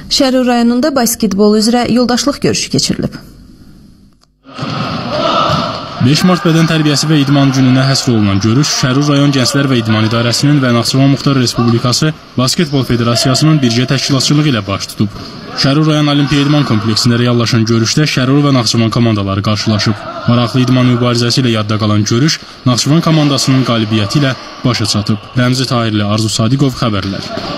Şərur rayonunda basketbol üzrə yoldaşlıq görüşü keçirilib. 5 Mart Bədən Tərbiyəsi və İdman gününə həsr olunan görüş Şərur rayon Gənclər və İdman İdarəsinin və Naxçıvan Muxtar Respublikası Basketbol Federasiyasının birgə təşkilatçılığı ilə baş tutub. Şərur rayon Olimpiya İdman kompleksində reallaşan görüşdə Şərur və Naxçıvan komandaları qarşılaşıb. Maraqlı idman mübarizəsi ilə yadda qalan görüş Naxçıvan komandasının qalibiyyəti ilə başa çatıb. Rəmzi Tahirli, Arzu Sadiqov xəbərlər.